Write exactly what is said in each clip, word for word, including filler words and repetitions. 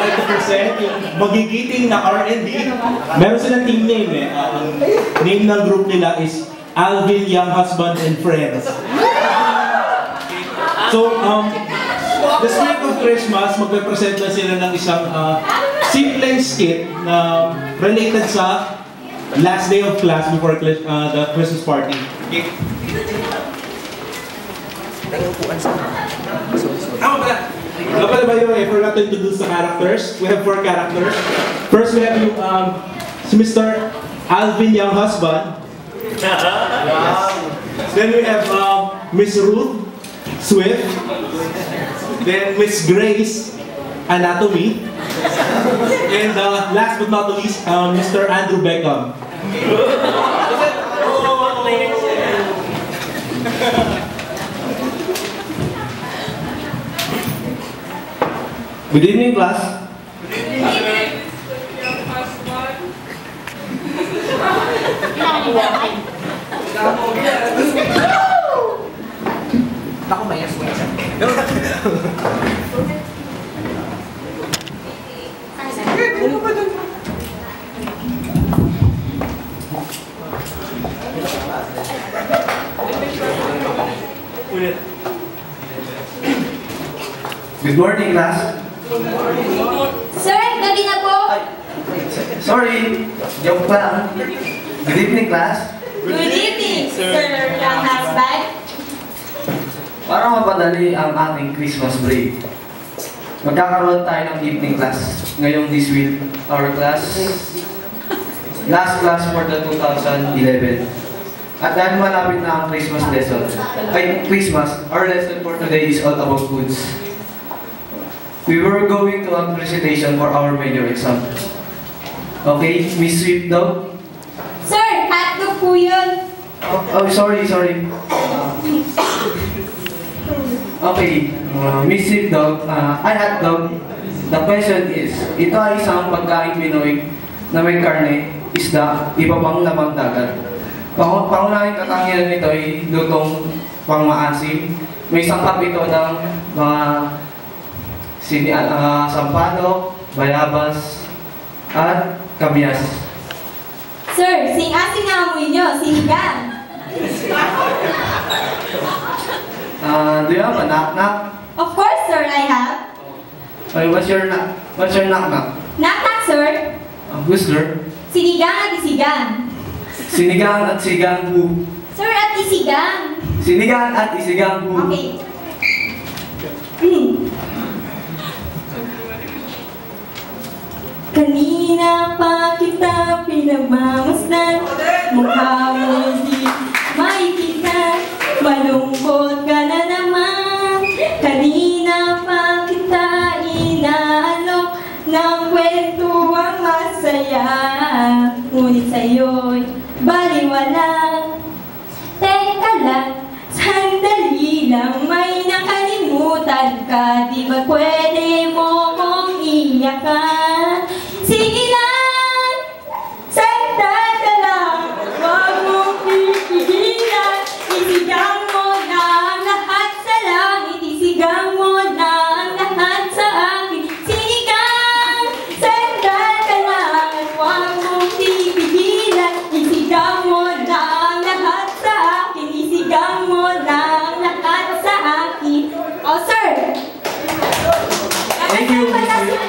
going to present yung magigiting na R and D. Meron silang team name eh. Uh, ang name ng group nila is Alvin Young Husband and Friends. So, um, the spirit of Christmas, magpe-present na sila ng isang uh, simple skit na related sa last day of class before uh, the Christmas party. Okay. Tama pala! Tama pala ba yun? I forgot to introduce the characters. We have four characters. First, we have yung, um, si Mister Alvin Young Husband. Wow. Then we have um, Miss Ruth Swift. Then Miss Grace Anatomy. And uh, last but not least, um, Mister Andrew Beckham. Good evening, class. Good evening. Ako may yes, may yes. Good morning, class. Sir, gabi na po. Ay, sorry, joke lang. Good evening, class. Good evening, Sir Young Husband. Para mapadali ang ating Christmas break, magkakaroon tayo ng evening class ngayong this week. Our class, last class for the two thousand eleven. At dahil malapit na ang Christmas lesson, ay Christmas, our lesson for today is all about foods. We were going to have recitation for our major exam. Okay, Miss Swift daw? Sir, hotdog po yun. Oh, oh sorry, sorry. Uh, okay, uh, Miss Swift daw, uh, ay hotdog. The question is, ito ay isang pagkain Pinoy na may karne, isda, iba pang lamang dagat. Pang pangunahing katangian nito ay lutong pangmaasim. May sangkap ito ng mga Sini, uh, sampado, bayabas, at kabyas. Sir, sing-asin na amoy nyo, sinigang. Uh, do you have a knock-knock? Of course, sir, I have. Okay, what's your knock? What's your knock-knock? Knock-knock, sir. Uh, who's there? Sinigang at isigang. Sinigang at sigang who? Sir, at isigang. Sinigang at isigang who? Okay. Hmm. Kanina pa kita pinagmamasdan, mukha mo di makikita, malungkot ka na naman. Kanina pa kita inaalok ng kwentuang masaya, ngunit sa'yo'y baliwala. Teka lang, sandali lang, may nakalimutan ka, di ba pwede mo kong iyakan? Sige lang, sandali ka lang, huwag mong pipigilan, isigang mo na ang lahat sa langit, isigang mo na ang lahat sa akin. Sinigang, sandali ka lang, huwag mong pipigilan, isigang mo na ang lahat sa akin, isigang mo na ang lahat sa akin. Oh, sir! Thank you, Miss Swift.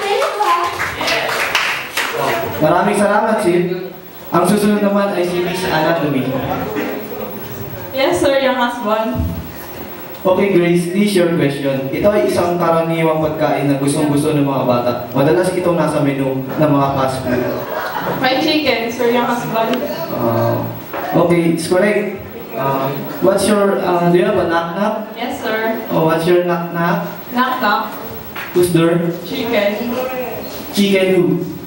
Maraming salamat, Sid. Ang susunod naman ay si Miss Anatomy. Yes, sir, Young Husband. Okay, Grace, this is your question. Ito ay isang karaniwang pagkain na gustong-gusto ng mga bata. Madalas itong nasa menu ng mga fast food. Fried chicken, sir, Young Husband. Uh, okay, it's correct. Uh, what's your, uh, do you have a knock-knock? Yes, sir. Oh, what's your knock-knock? Knock-knock. Who's there? Chicken. Chicken who?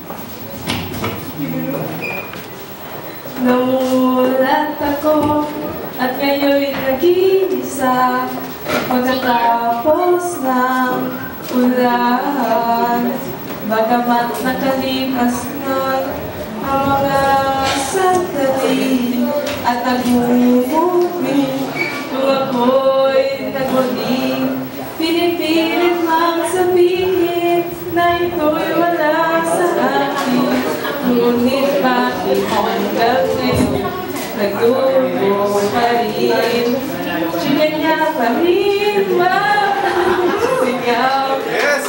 Namulat ako at ngayon'y nag-iisa pagkatapos ng ulan. Bagamat nakalipas nun ang mga sandali at nagmumumi, kung ako'y nagwagi, pinipilit lang sabihin na ito'y wala. Ngunit bakit hanggang ngayon nagdugo pa rin? Siya niya pa rin mapasigaw. Yes!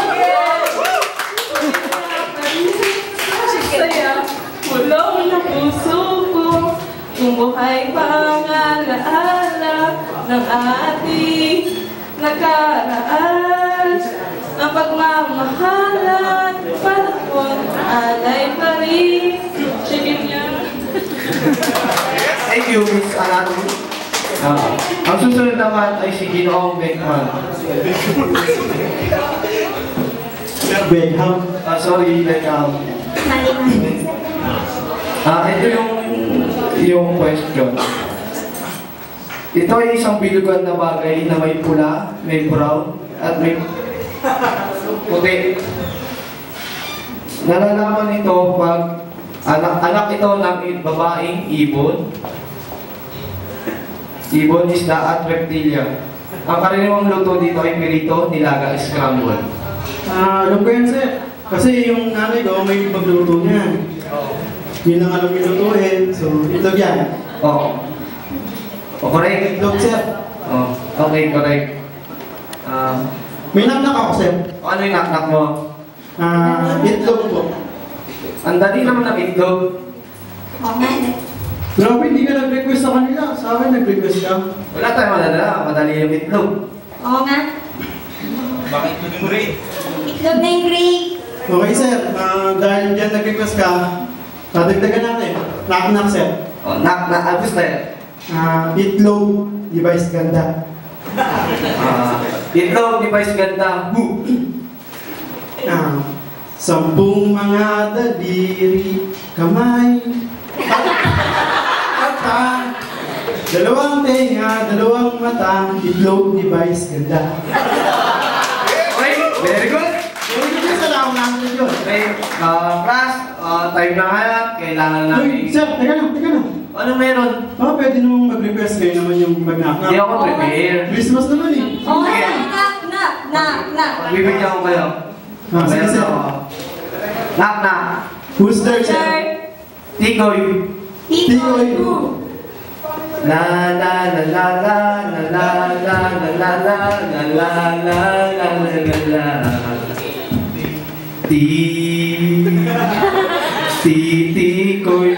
Saya bulong ng puso ko, kung buhay pa ang alaala ng ating nakaraan. Ang pagmamahalan, panahon, alay pa rin. Sige niya. Thank you, Miss Anatomy. Ah, ang susunod naman ay si Ginoong Beckham. Beckham. Ah, sorry, Beckham. Ah, ito yung yung question. Ito ay isang bilugan na bagay na may pula, may brown, at may puti. Nalalaman ito pag anak, anak ito ng babaeng ibon. Ibon, isda at reptilia. Ang karaniwang luto dito ay pirito, nilaga, scramble. Ah, alam ko yan, sir. Kasi yung nanay ko may magluto niyan. Yun ang alam yung lutuin. So, itlog yan. Oo. Oh. Correct? Itlog, sir. Oh, okay, correct. Um, May naknak ako, sir. ano yung knock-knock mo? Ah, itlog po. Ang dali naman ng itlog. Oo nga. Grabe, hindi ka nag-request sa kanila. Sa akin, nag-request ka. Wala tayong madala, madali yung itlog. Oo nga. Bakit itlog yung Ray? Itlog na yung Greek. Okay, sir. Ah, dahil dyan nag-request ka, tatagdagan natin. Knock-knock, sir. Oh, knock-knock, ah, gusto yan. Ah, itlog, device ganda. Ah, itlog, device ganda. Who? Ah, sampung mga daliri, kamay, mata, dalawang tenga, dalawang mata, itlog, device ganda. Okay, very good. Hindi sa lang namin yun. Okay, uh, class, uh, time na kaya, kailangan Uy, namin... sir, teka lang, teka lang. Ano meron? Baka pwede namang mag-request kayo naman yung mag-knock-knock. Hindi ako prepare. Christmas naman eh. Oo nga. Knock, knock, knock, knock. Bibigyan ko kayo. Ah, sige, sir. Knock, knock. Who's there, sir? Sir, Tikoy. Tikoy. La la la la la la la la la la la la la la la la la Ti Ti Tikoy.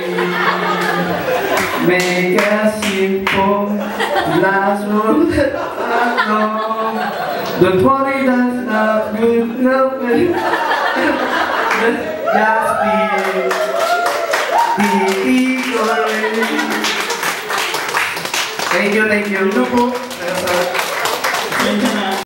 Make a simple last one. Don't worry, that's not good enough. Just be Tikoy. Thank you, thank you. Ano po?